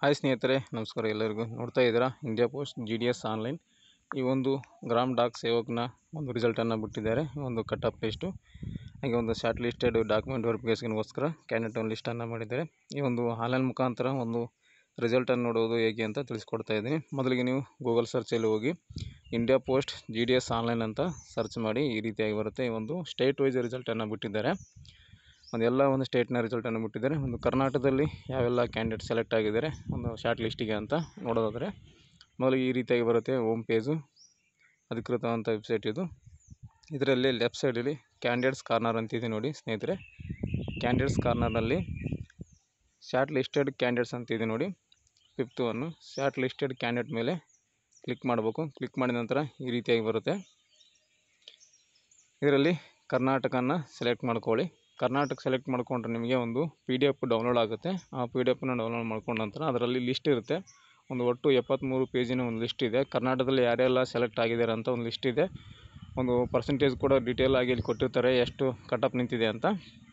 Hi ಸ್ನೇಹಿತರೆ, ನಮಸ್ಕಾರ. ಎಲ್ಲರಿಗೂ ನೋಡ್ತಾ ಇದ್ದೀರಾ ಇಂಡಿಯಾ ಪೋಸ್ಟ್ GDS ಆನ್ಲೈನ್. ಈ ಒಂದು ಗ್ರಾಮ್ ಡಾಕ್ ಸೇವಕ್ನ ಒಂದು ರಿಸಲ್ಟನ್ನು ಬಿಟ್ಟಿದ್ದಾರೆ. ಒಂದು ಕಟ್ ಆಫ್ ಲಿಸ್ಟು, ಹಾಗೆ ಒಂದು ಶಾರ್ಟ್ ಲಿಸ್ಟೆಡ್ ಡಾಕ್ಯುಮೆಂಟ್ ವೆರಿಫಿಕೇಷನ್ಗೋಸ್ಕರ ಕ್ಯಾಂಡಿಡೇಟ್ ಒಂದು ಲಿಸ್ಟನ್ನು ಮಾಡಿದ್ದಾರೆ. ಈ ಒಂದು ಆನ್ಲೈನ್ ಮುಖಾಂತರ ಒಂದು ರಿಸಲ್ಟನ್ನು ನೋಡೋದು ಹೇಗೆ ಅಂತ ತಿಳಿಸ್ಕೊಡ್ತಾ ಇದ್ದೀನಿ. ಮೊದಲಿಗೆ ನೀವು ಗೂಗಲ್ ಸರ್ಚಲ್ಲಿ ಹೋಗಿ ಇಂಡಿಯಾ ಪೋಸ್ಟ್ GDS ಆನ್ಲೈನ್ ಅಂತ ಸರ್ಚ್ ಮಾಡಿ. ಈ ರೀತಿಯಾಗಿ ಬರುತ್ತೆ. ಈ ಒಂದು ಸ್ಟೇಟ್ ವೈಸ್ ರಿಸಲ್ಟನ್ನು ಬಿಟ್ಟಿದ್ದಾರೆ. ಒಂದು ಸ್ಟೇಟ್ನ ರಿಸಲ್ಟನ್ನು ಬಿಟ್ಟಿದ್ದಾರೆ. ಒಂದು ಕರ್ನಾಟಕದಲ್ಲಿ ಯಾವೆಲ್ಲ ಕ್ಯಾಂಡಿಡೇಟ್ ಸೆಲೆಕ್ಟ್ ಆಗಿದ್ದಾರೆ ಒಂದು ಶಾರ್ಟ್ ಲಿಸ್ಟಿಗೆ ಅಂತ ನೋಡೋದಾದರೆ ಮೊದಲಿಗೆ ಈ ರೀತಿಯಾಗಿ ಬರುತ್ತೆ. ಹೋಮ್ ಪೇಜು, ಅಧಿಕೃತವಂಥ ವೆಬ್ಸೈಟ್ ಇದು. ಇದರಲ್ಲಿ ಲೆಫ್ಟ್ ಸೈಡಲ್ಲಿ ಕ್ಯಾಂಡಿಡೇಟ್ಸ್ ಕಾರ್ನರ್ ಅಂತಿದೆ ನೋಡಿ ಸ್ನೇಹಿತರೆ. ಕ್ಯಾಂಡಿಡೇಟ್ಸ್ ಕಾರ್ನರ್ನಲ್ಲಿ ಶಾರ್ಟ್ ಲಿಸ್ಟೆಡ್ ಕ್ಯಾಂಡಿಡೇಟ್ಸ್ ಅಂತಿದೆ ನೋಡಿ. 5th ಒನ್ನು ಶಾರ್ಟ್ ಲಿಸ್ಟೆಡ್ ಕ್ಯಾಂಡಿಡೇಟ್ ಮೇಲೆ ಕ್ಲಿಕ್ ಮಾಡಬೇಕು. ಕ್ಲಿಕ್ ಮಾಡಿದ ನಂತರ ಈ ರೀತಿಯಾಗಿ ಬರುತ್ತೆ. ಇದರಲ್ಲಿ ಕರ್ನಾಟಕನ ಸೆಲೆಕ್ಟ್ ಮಾಡ್ಕೊಳ್ಳಿ. ಕರ್ನಾಟಕ ಸೆಲೆಕ್ಟ್ ಮಾಡಿಕೊಂಡ್ರೆ ನಿಮಗೆ ಒಂದು PDF ಡೌನ್ಲೋಡ್ ಆಗುತ್ತೆ. ಆ PDFನ ಡೌನ್ಲೋಡ್ ಮಾಡ್ಕೊಂಡ ನಂತರ ಅದರಲ್ಲಿ ಲಿಸ್ಟ್ ಇರುತ್ತೆ. ಒಟ್ಟು 73 ಪೇಜಿನ ಒಂದು ಲಿಸ್ಟ್ ಇದೆ. ಕರ್ನಾಟಕದಲ್ಲಿ ಯಾರೆಲ್ಲ ಸೆಲೆಕ್ಟ್ ಆಗಿದ್ದಾರೆ ಅಂತ ಒಂದು ಲಿಸ್ಟ್ ಇದೆ. ಒಂದು ಪರ್ಸೆಂಟೇಜ್ ಕೂಡ ಡೀಟೇಲ್ ಆಗಿ ಇಲ್ಲಿ ಕೊಟ್ಟಿರ್ತಾರೆ, ಎಷ್ಟು ಕಟ್ ಆಫ್ ನಿಂತಿದೆ ಅಂತ.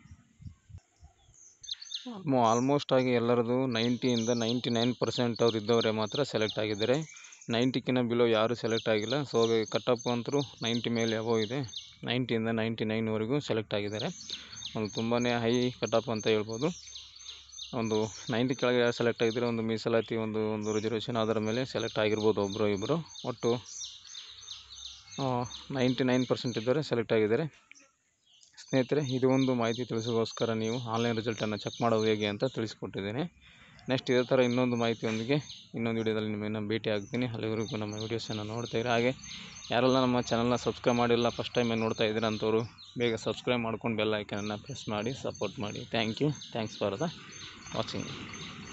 ಆಲ್ಮೋಸ್ಟ್ ಆಗಿ ಎಲ್ಲರದು 90ಇಂದ 99% ಅವ್ರು ಇದ್ದವರೇ ಮಾತ್ರ ಸೆಲೆಕ್ಟ್ ಆಗಿದ್ದಾರೆ. 90ಕ್ಕಿಂತ ಬಿಲೋ ಯಾರೂ ಸೆಲೆಕ್ಟ್ ಆಗಿಲ್ಲ. ಸೊ ಕಟ್ ಆಫ್ ಅಂತರೂ 90 ಮೇಲೆ ಅಬೋವ್ ಇದೆ. 90ಇಂದ 99ವರೆಗೂ ಸೆಲೆಕ್ಟ್ ಆಗಿದ್ದಾರೆ. ಒಂದು ತುಂಬಾ ಹೈ ಕಟ್ ಆಫ್ ಅಂತ ಹೇಳ್ಬೋದು. ಒಂದು 90 ಕೆಳಗೆ ಯಾರು ಸೆಲೆಕ್ಟ್ ಆಗಿದ್ದಾರೆ, ಒಂದು ಮೀಸಲಾತಿ ಒಂದು ರಿಸರ್ವೇಷನ್ ಅದರ ಮೇಲೆ ಸೆಲೆಕ್ಟ್ ಆಗಿರ್ಬೋದು ಒಬ್ಬರು ಇಬ್ಬರು. ಒಟ್ಟು 99% ಇದ್ದಾರೆ ಸೆಲೆಕ್ಟ್ ಆಗಿದ್ದಾರೆ. ಸ್ನೇಹಿತರೆ, ಇದು ಒಂದು ಮಾಹಿತಿ ತಿಳಿಸೋಗೋಸ್ಕರ ನೀವು ಆನ್ಲೈನ್ ರಿಸಲ್ಟನ್ನು ಚೆಕ್ ಮಾಡೋದು ಹೇಗೆ ಅಂತ ತಿಳಿಸ್ಕೊಟ್ಟಿದ್ದೀನಿ. ನೆಕ್ಸ್ಟ್ ಇದೇ ಥರ ಇನ್ನೊಂದು ಮಾಹಿತಿಯೊಂದಿಗೆ ಇನ್ನೊಂದು ವಿಡಿಯೋದಲ್ಲಿ ನಿಮ್ಮನ್ನು ಭೇಟಿ ಆಗ್ತೀನಿ. ಅಲ್ಲಿವರೆಗೂ ನಮ್ಮ ವೀಡಿಯೋಸನ್ನು ನೋಡ್ತಾಯಿರಿ. ಹಾಗೆ ಯಾರೆಲ್ಲ ನಮ್ಮ ಚಾನಲ್ನ ಸಬ್ಸ್ಕ್ರೈಬ್ ಮಾಡಿಲ್ಲ, ಫಸ್ಟ್ ಟೈಮ್ ನೋಡ್ತಾ ಇದ್ದೀರ ಅಂಥವ್ರು ಬೇಗ ಸಬ್ಸ್ಕ್ರೈಬ್ ಮಾಡ್ಕೊಂಡು ಬೆಲ್ ಐಕನನ್ನು ಪ್ರೆಸ್ ಮಾಡಿ ಸಪೋರ್ಟ್ ಮಾಡಿ. Thanks for the watching.